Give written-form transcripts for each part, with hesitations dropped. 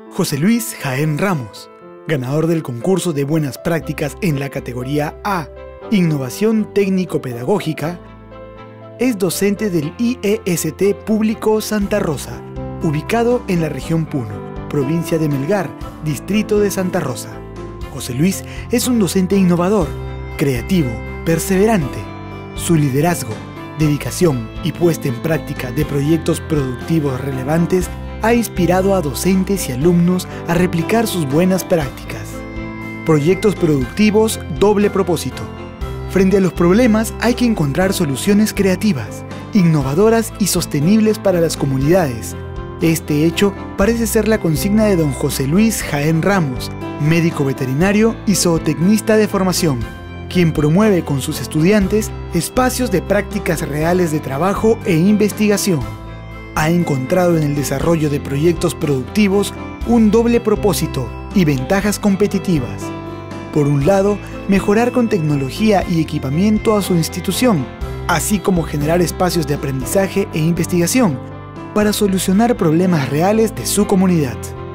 José Luis Jaén Ramos, ganador del concurso de buenas prácticas en la categoría A, Innovación Técnico-Pedagógica, es docente del IEST Público Santa Rosa, ubicado en la región Puno, provincia de Melgar, distrito de Santa Rosa. José Luis es un docente innovador, creativo, perseverante. Su liderazgo, dedicación y puesta en práctica de proyectos productivos relevantes ha inspirado a docentes y alumnos a replicar sus buenas prácticas. Proyectos productivos doble propósito. Frente a los problemas hay que encontrar soluciones creativas, innovadoras y sostenibles para las comunidades. Este hecho parece ser la consigna de don José Luis Jaén Ramos, médico veterinario y zootecnista de formación, quien promueve con sus estudiantes espacios de prácticas reales de trabajo e investigación. Ha encontrado en el desarrollo de proyectos productivos un doble propósito y ventajas competitivas. Por un lado, mejorar con tecnología y equipamiento a su institución, así como generar espacios de aprendizaje e investigación para solucionar problemas reales de su comunidad.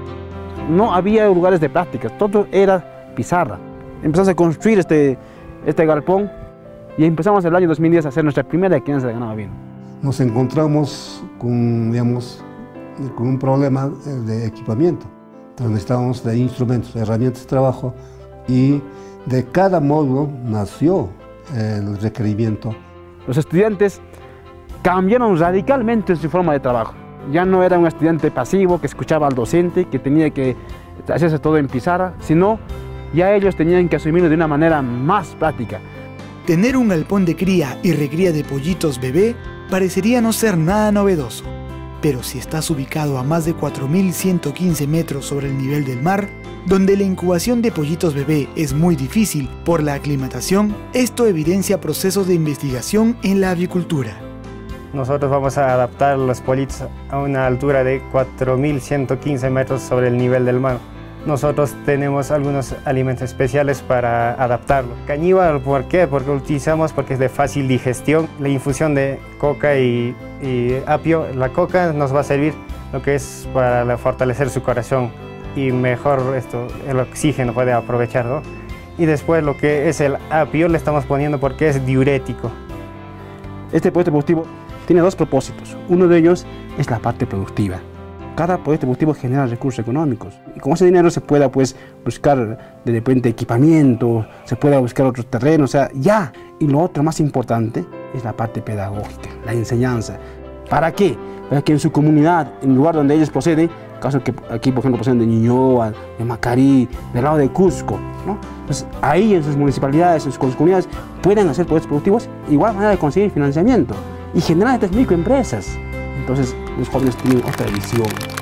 No había lugares de práctica, todo era pizarra. Empezamos a construir este galpón y empezamos el año 2010 a hacer nuestra primera crianza de ganado ovino. Nos encontramos con, con un problema de equipamiento. Entonces necesitábamos de instrumentos, herramientas de trabajo, y de cada módulo nació el requerimiento. Los estudiantes cambiaron radicalmente su forma de trabajo. Ya no era un estudiante pasivo que escuchaba al docente, que tenía que hacerse todo en pizarra, sino ya ellos tenían que asumirlo de una manera más práctica. Tener un galpón de cría y recría de pollitos bebé parecería no ser nada novedoso, pero si estás ubicado a más de 4.115 metros sobre el nivel del mar, donde la incubación de pollitos bebé es muy difícil por la aclimatación, esto evidencia procesos de investigación en la avicultura. Nosotros vamos a adaptar los pollitos a una altura de 4.115 metros sobre el nivel del mar. Nosotros tenemos algunos alimentos especiales para adaptarlo. Cañiva, ¿por qué? Porque es de fácil digestión. La infusión de coca y apio, la coca nos va a servir lo que es para fortalecer su corazón y mejor el oxígeno puede aprovechar, ¿no? Y después lo que es el apio le estamos poniendo porque es diurético. Este proyecto productivo tiene dos propósitos. Uno de ellos es la parte productiva. Cada proyecto productivo genera recursos económicos y con ese dinero se pueda buscar de repente equipamiento, se pueda buscar otros terrenos, o sea, ya. Y lo otro más importante es la parte pedagógica, la enseñanza. ¿Para qué? Para que en su comunidad, en el lugar donde ellos proceden, caso que aquí por ejemplo proceden de Ñuñoa, de Macarí, del lado de Cusco, ¿no? Entonces ahí en sus municipalidades, en sus comunidades pueden hacer proyectos productivos, igual manera de conseguir financiamiento y generar estas microempresas. Entonces los jóvenes tienen otra visión.